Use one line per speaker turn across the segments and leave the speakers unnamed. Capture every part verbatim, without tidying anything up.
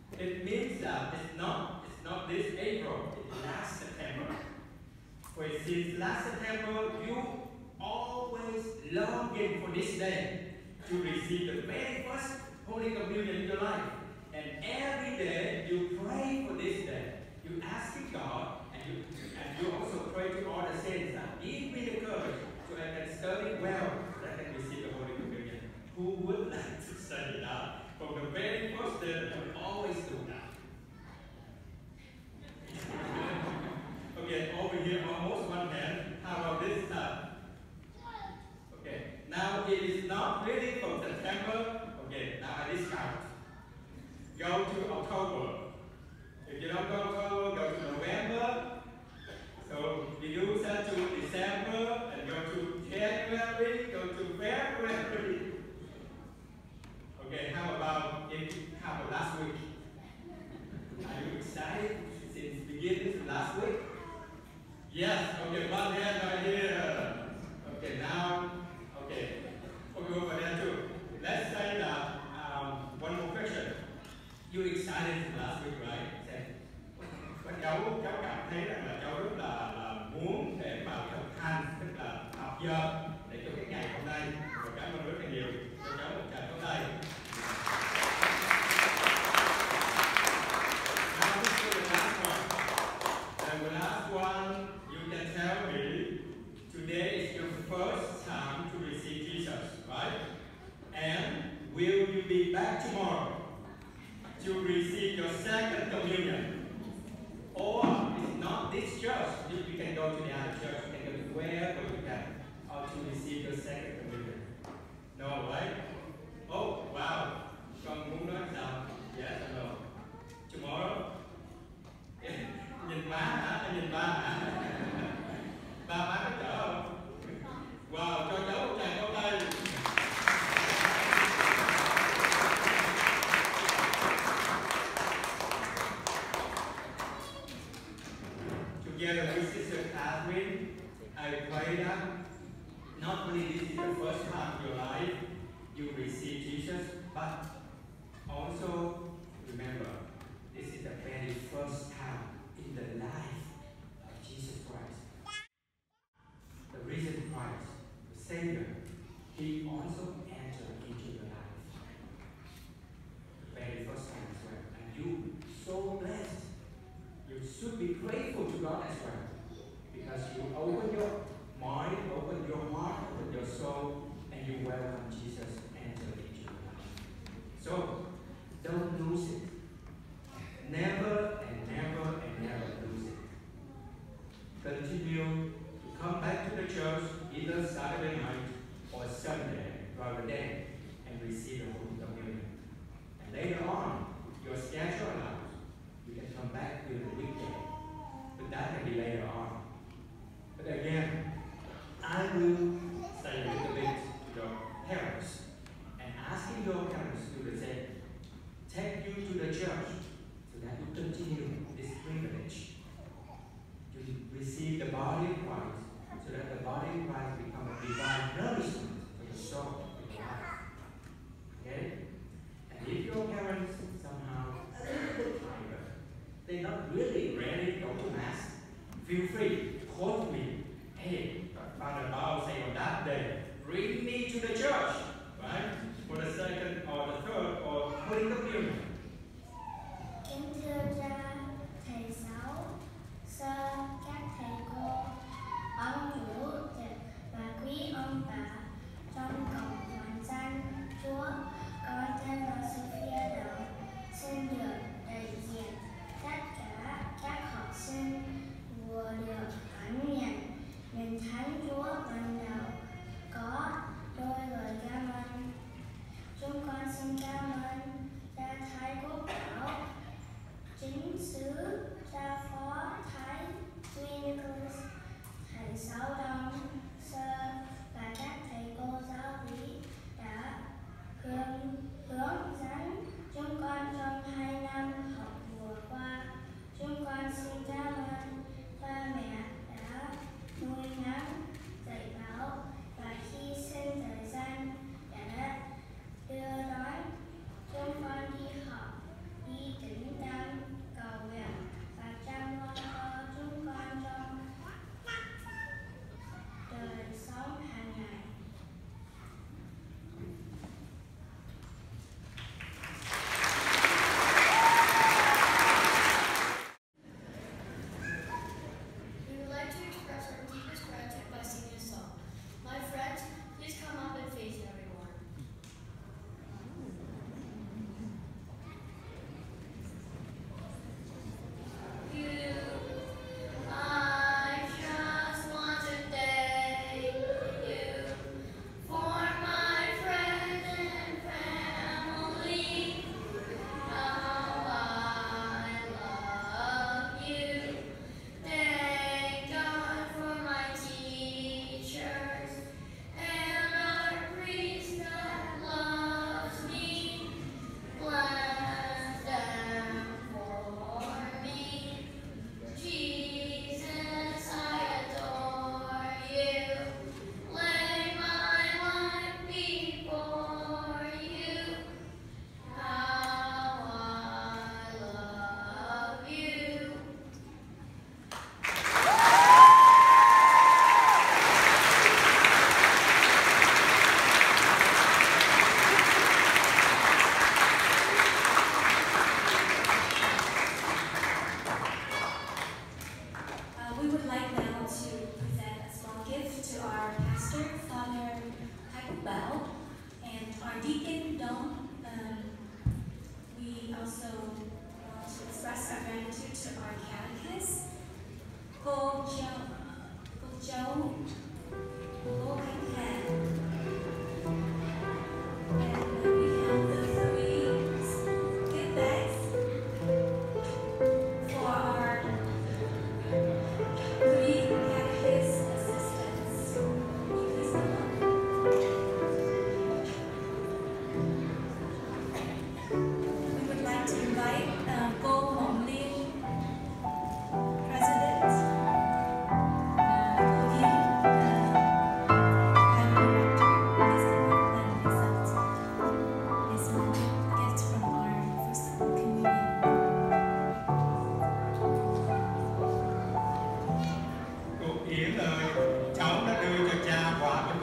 It means that it's not, it's not this April, it's last September. For since last September, you always longing for this day to receive the very first Holy Communion in your life. And every day you pray for this day. You ask God, and you, and you also pray to all the saints that give me the courage so I can study well, so I can receive the Holy Communion. Who would like to study that? From the very first day, you always do that. Okay, over here, almost one hand. How about this side? Okay, now it is not really from September. Okay, now I discount. Go to October. If you don't go to October, go to November. So reduce that to December and go to January, go to February. Okay, how about if how about last week? Are you excited since beginning to last week? Yes, okay, one hand right here. Okay, now, okay, okay, over there too. Let's say that, um, one more question. You excited last week, right? Các cháu, cháu cảm thấy rằng là cháu rất là, là muốn để mà thực hành, tức là học giờ để cho cái ngày hôm nay. Và cảm ơn rất là nhiều. Cho cháu một tràng pháo tay. Now this is the last one. And the last one, you can tell me, today is your first time to receive Jesus, right? And will you be back tomorrow to receive your second communion? Or it's not this church, you can go to the other church, you can go to wherever you can, or to receive your second communion. No, right? Oh, wow. Con muốn nói sao? Yes or no? Tomorrow? Nhìn má hả? Nhìn ba hả? Ba má có chở không? Wow, cho cháu một tràng pháo tay. Together with Sister Catherine, I pray that not only this is the first time in your life you receive Jesus, but also remember, this is the very first time in the life of Jesus Christ. The risen Christ, the Savior, He also entered into your life. The very first time as well. And you so blessed. You should be grateful to God as well. Because you open your mind, open your heart, open your soul, and you welcome Jesus enter into your life. So, don't lose it. Never and never and never lose it. Continue to come back to the church either Saturday night or Sunday, rather day, and receive the Holy Communion. And later on, your schedule allows, you can come back during the weekday. But that can be later on. But again, I will say a little bit to your parents and asking your parents to do the same. Take you to the church so that you continue this privilege to receive the body of Christ, so that the body of Christ become a divine nourishment for your soul, for your life. Okay? And if your parents somehow a little bit tired, they're not really ready to go to Mass, feel free to call me. Hey, Father Bao say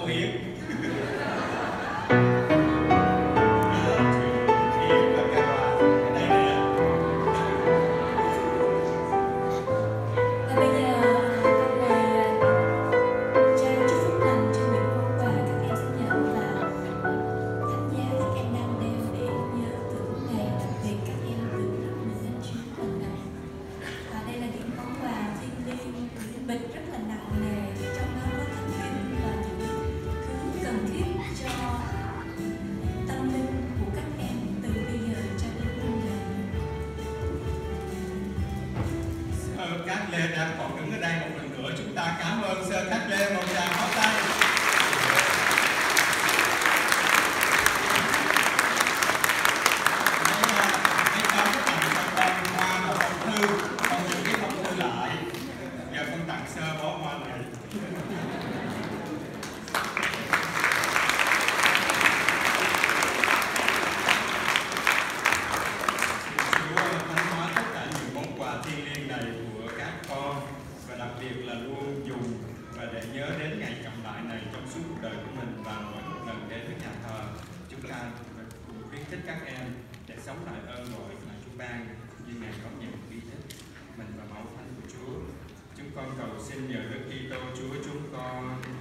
huyết. Cát Lê đang còn đứng ở đây một lần nữa, chúng ta cảm ơn Sơ Cát Lê một tràng pháo tay. Hãy tặng cho con hoa một phong thư, con giữ cái phong thư lại. Giờ con tặng Sơ bó hoa này. Đặc biệt là luôn dùng và để nhớ đến ngày trọng đại này trong suốt cuộc đời của mình, và mỗi một lần đến với nhà thờ chúng ta cùng khuyến khích các em để sống lại ơn gọi mà Chúa ban như Ngài có nhận ý thích mình và máu thánh của Chúa. Chúng con cầu xin nhờ Đức Kitô Chúa chúng con